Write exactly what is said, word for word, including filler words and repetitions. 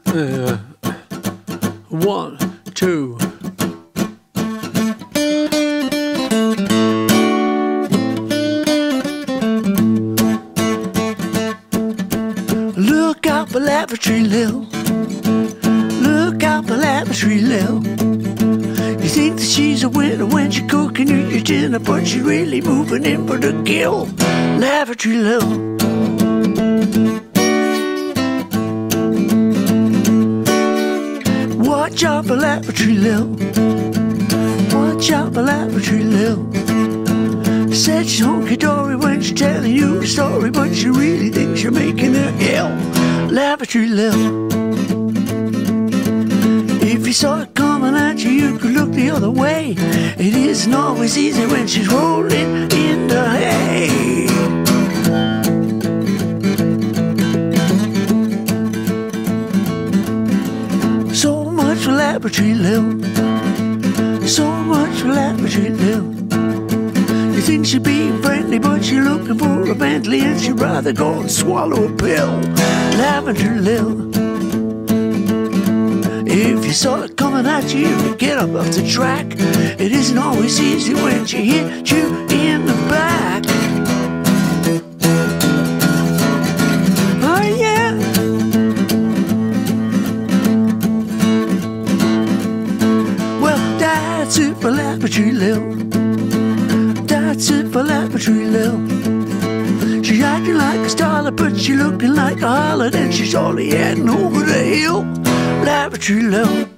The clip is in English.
Uh, one, two. Look out for Lavatory Lil. Look out for Lavatory Lil. You think that she's a winner when she's cooking you your dinner, but she's really moving in for the kill. Lavatory Lil. Watch out for Lavatory Lil. Watch out for Lavatory Lil. Said she's honky-dory when she's telling you the story, but she really thinks you're making her ill. Lavatory Lil. If you saw it coming at you, you could look the other way. It isn't always easy when she's rolling in the hay. So much for Lavatory Lil. So much for Lavatory Lil. You think she's being friendly, but she's looking for a Bentley, and she'd rather go and swallow a pill. Lavatory Lil. If you saw it coming at you, you could get up off the track. It isn't always easy when she hit you in the back. Oh yeah. Well, that's it for Lavatory Lil. That's it for Lavatory Lil. She's acting like a starlet, but she looking like a harlot, and she's only heading over the hill. Lavatory Lil.